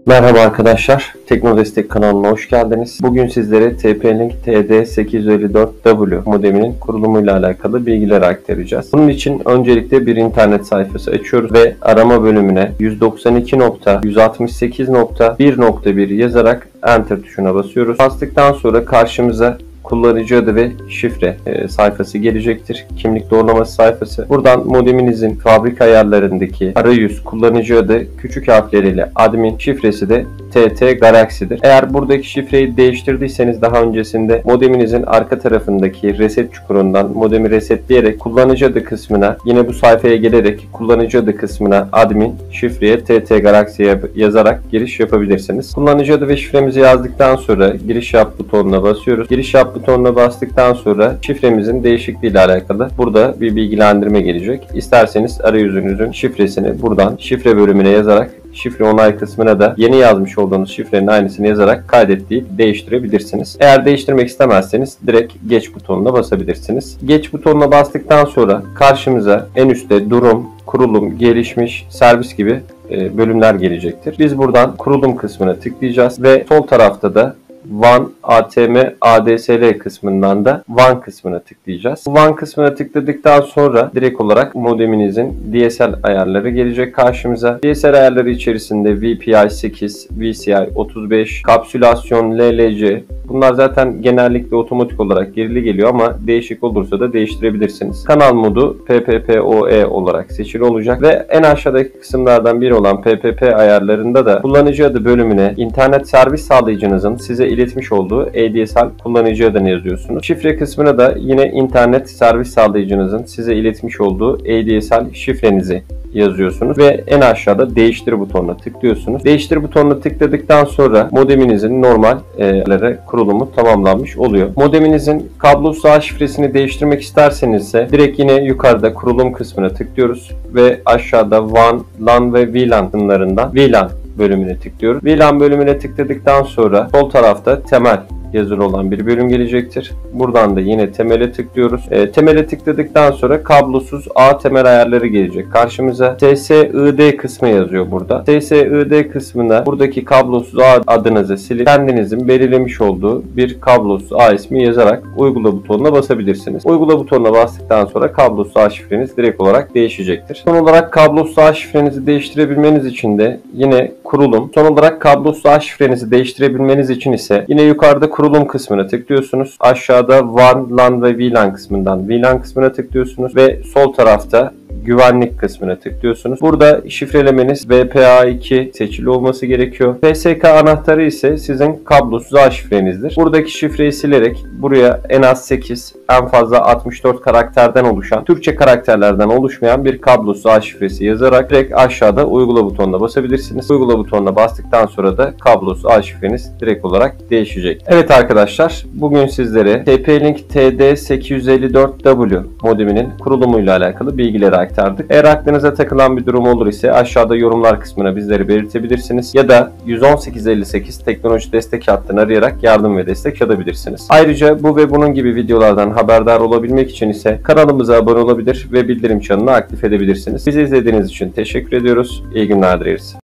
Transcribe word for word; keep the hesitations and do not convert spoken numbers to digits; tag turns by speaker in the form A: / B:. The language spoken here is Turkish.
A: Merhaba arkadaşlar, Teknodestek kanalına hoş geldiniz. Bugün sizlere T P-Link T D sekiz yüz elli dört W modeminin kurulumuyla alakalı bilgiler aktaracağız. Bunun için öncelikle bir internet sayfası açıyoruz ve arama bölümüne yüz doksan iki nokta yüz altmış sekiz nokta bir nokta bir yazarak Enter tuşuna basıyoruz. Bastıktan sonra karşımıza kullanıcı adı ve şifre e, sayfası gelecektir. Kimlik doğrulaması sayfası. Buradan modeminizin fabrika ayarlarındaki arayüz kullanıcı adı küçük harfleriyle admin, şifresi de T T Galaxy'dir. Eğer buradaki şifreyi değiştirdiyseniz daha öncesinde modeminizin arka tarafındaki reset çukurundan modemi resetleyerek kullanıcı adı kısmına yine bu sayfaya gelerek kullanıcı adı kısmına admin, şifreye T T Galaxy yazarak giriş yapabilirsiniz. Kullanıcı adı ve şifremizi yazdıktan sonra giriş yap butonuna basıyoruz. Giriş yap butonuna bastıktan sonra şifremizin değişikliği ile alakalı burada bir bilgilendirme gelecek. İsterseniz arayüzünüzün şifresini buradan şifre bölümüne yazarak şifre onay kısmına da yeni yazmış olduğunuz şifrenin aynısını yazarak kaydet deyip değiştirebilirsiniz. Eğer değiştirmek istemezseniz direkt geç butonuna basabilirsiniz. Geç butonuna bastıktan sonra karşımıza en üstte durum, kurulum, gelişmiş, servis gibi bölümler gelecektir. Biz buradan kurulum kısmına tıklayacağız ve sol tarafta da W A N, A T M, A D S L kısmından da W A N kısmına tıklayacağız. W A N kısmına tıkladıktan sonra direkt olarak modeminizin D S L ayarları gelecek karşımıza. D S L ayarları içerisinde V P I sekiz, V C I otuz beş, kapsülasyon, L L C. Bunlar zaten genellikle otomatik olarak gerili geliyor ama değişik olursa da değiştirebilirsiniz. Kanal modu P P P O E olarak seçili olacak ve en aşağıdaki kısımlardan biri olan P P P ayarlarında da kullanıcı adı bölümüne internet servis sağlayıcınızın size iletmiş olduğu A D S L kullanıcı adını yazıyorsunuz. Şifre kısmına da yine internet servis sağlayıcınızın size iletmiş olduğu A D S L şifrenizi yazıyorsunuz ve en aşağıda değiştir butonuna tıklıyorsunuz. Değiştir butonuna tıkladıktan sonra modeminizin normal e, kurulumu tamamlanmış oluyor. Modeminizin kablosuz ağ şifresini değiştirmek isterseniz ise direkt yine yukarıda kurulum kısmına tıklıyoruz ve aşağıda W A N, LAN ve V LAN sınırlarından V LAN bölümüne tıklıyoruz. V LAN bölümüne tıkladıktan sonra sol tarafta temel yazılı olan bir bölüm gelecektir. Buradan da yine temele tıklıyoruz. E, temele tıkladıktan sonra kablosuz ağ temel ayarları gelecek. Karşımıza S S I D kısmı yazıyor burada. S S I D kısmına buradaki kablosuz ağ adınızı silip kendinizin belirlemiş olduğu bir kablosuz ağ ismi yazarak uygula butonuna basabilirsiniz. Uygula butonuna bastıktan sonra kablosuz ağ şifreniz direkt olarak değişecektir. Son olarak kablosuz ağ şifrenizi değiştirebilmeniz için de yine kurulum. Son olarak kablosuz ağ şifrenizi değiştirebilmeniz için ise yine yukarıda kurulum kısmına tıklıyorsunuz. Aşağıda W A N, LAN ve V LAN kısmından V LAN kısmına tıklıyorsunuz ve sol tarafta güvenlik kısmına tıklıyorsunuz. Burada şifrelemeniz V P A iki seçili olması gerekiyor. P S K anahtarı ise sizin kablosuz ağ şifrenizdir. Buradaki şifreyi silerek buraya en az sekiz, en fazla altmış dört karakterden oluşan, Türkçe karakterlerden oluşmayan bir kablosuz ağ şifresi yazarak direkt aşağıda uygula butonuna basabilirsiniz. Uygula butonuna bastıktan sonra da kablosuz ağ şifreniz direkt olarak değişecek. Evet arkadaşlar, bugün sizlere T P-Link T D sekiz yüz elli dört W modeminin kurulumuyla alakalı bilgileri aktardık. Eğer aklınıza takılan bir durum olur ise aşağıda yorumlar kısmına bizleri belirtebilirsiniz ya da yüz on sekiz elli sekiz teknoloji destek hattını arayarak yardım ve destek alabilirsiniz. Ayrıca bu ve bunun gibi videolardan haberdar olabilmek için ise kanalımıza abone olabilir ve bildirim çanını aktif edebilirsiniz. Bizi izlediğiniz için teşekkür ediyoruz. İyi günler dileriz.